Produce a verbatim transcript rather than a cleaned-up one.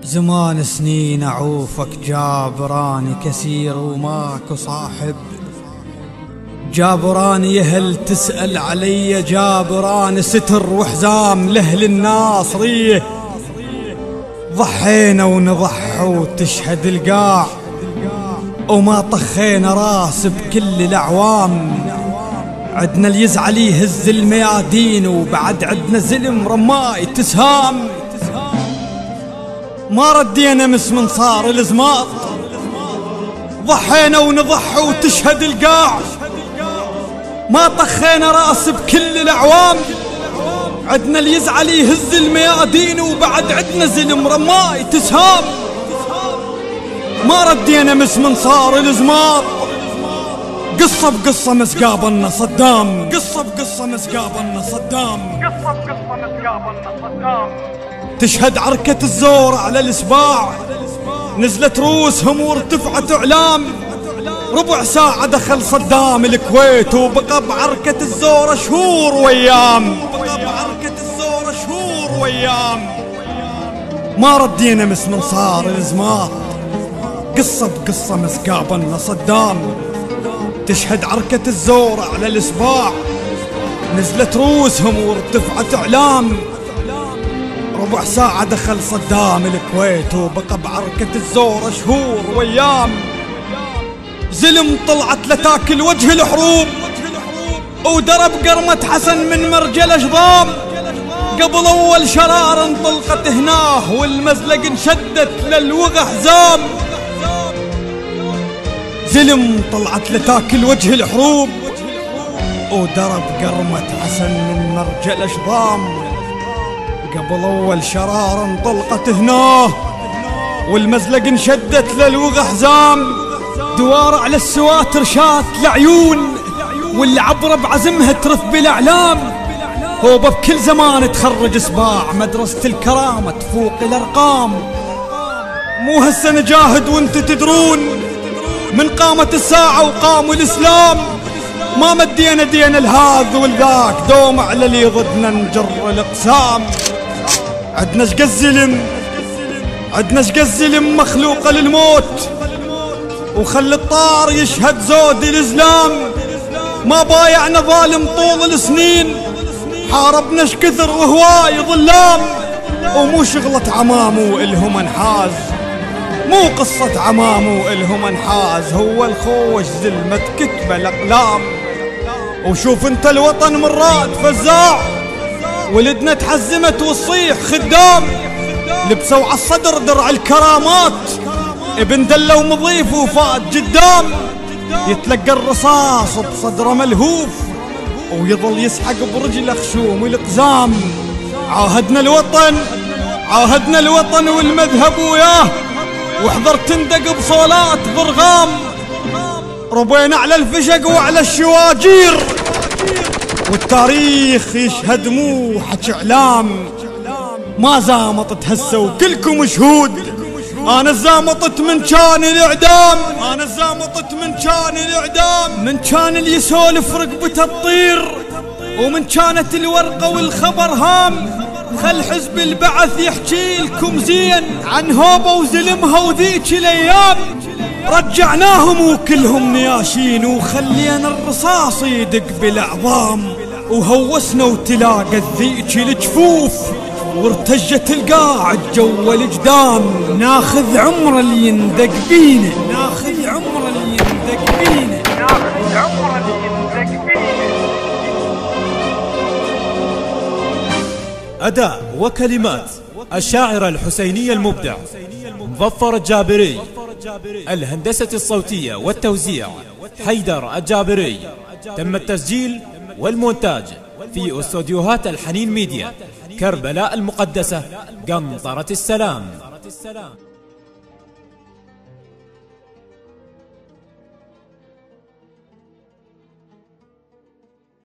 زمان سنين أعوفك جابراني كثير وماكو صاحب. جابراني يهل تسأل علي، جابراني ستر وحزام لأهل الناصرية. ضحينا ونضحى وتشهد القاع، وما طخينا راس بكل الأعوام. عدنا اللي يزعل يهز الميادين، وبعد عدنا زلم رماي تسهام. ما ردينا مس من صار الزماط، ضحينا ونضحى وتشهد القاع. ما طخينا راس بكل الأعوام. عدنا اللي يزعل يهز الميادين، وبعد عدنا زلم رماي تسهام. ما ردينا مس من صار الزماط، قصة بقصة مسقابلنا صدام. قصة بقصة مسقابلنا صدام. قصة بقصة مسقابلنا صدام. تشهد عركة الزور على الإسباع، نزلت روسهم وارتفعت إعلام. ربع ساعة دخل صدام الكويت، وبقى بعركة الزور شهور وأيام. بقى بعركة الزور شهور وأيام. ما ردينا مس من صار الزماط، قصة بقصة مسقابلنا صدام. تشهد عركة الزور على الإسباع، نزلت روسهم وارتفعت إعلام. ربع ساعة دخل صدام الكويت، وبقى بعركة الزور شهور وأيام. زلم طلعت لتاكل وجه الحروب، ودرب قرمة حسن من مرجل أشضام. قبل أول شرار انطلقت هناه، والمزلق انشدت للوغى حزام. زلم طلعت لتاكل وجه الحروب، ودرب قرمة حسن من مرجل أشضام. قبل أول شرار انطلقت هناه، والمزلق انشدت للوغى حزام. دوار على السواتر شات العيون، واللي عبره بعزمها ترف بالأعلام. هو بكل زمان تخرج سباع، مدرسة الكرامة تفوق الأرقام. مو هسه نجاهد وانت تدرون، من قامت الساعة وقاموا الإسلام. ما مدينا دينا الهاذ والذاك، دوم على اللي ضدنا نجر الأقسام. عدنا شقد الزلم، عدنا شقد الزلم مخلوقة للموت، وخلي الطار يشهد زود الإسلام. ما بايعنا ظالم طول السنين، حاربنا شكثر وهواي ظلام. ومو شغلة عمامو إلهم انحاز، مو قصة عمامو إلهم انحاز. هو الخوش زلمة كتبة الأقلام. وشوف انت الوطن مرات فزاع، ولدنا تحزمت وتصيح خدام. لبسوا عالصدر درع الكرامات، ابن دلة ومضيف وفات جدام. يتلقى الرصاص بصدره ملهوف، ويظل يسحق برجله خشوم القزام. عاهدنا الوطن، عاهدنا الوطن والمذهب وياه، واحذر تندق بصولات ضرغام. ربينا على الفشق وعلى الشواجير، والتاريخ يشهد مو حكي اعلام. ما زامطت هسه وكلكم شهود، انا زامطت من كان الاعدام. انا زامطت من كان الاعدام. من كان اللي يسولف رقبته تطير، ومن كانت الورقه والخبر هام. خل حزب البعث يحكي لكم زين عن هوبه وزلمها وذيك الايام. رجعناهم وكلهم نياشين، وخلينا الرصاص يدق بالاعظام. وهوسنا وتلاقى الذيك الجفوف، وارتجت القاع جو الجدام. ناخذ عمر اللي يندق بينا، ناخذ عمر اللي يندق بينا، ناخذ عمر اللي يندق بينا. أداء وكلمات الشاعر الحسيني المبدع مظفر الجابري. الهندسة الصوتية والتوزيع حيدر الجابري. تم التسجيل والمونتاج في استوديوهات الحنين ميديا، كربلاء المقدسة، قنطرة السلام.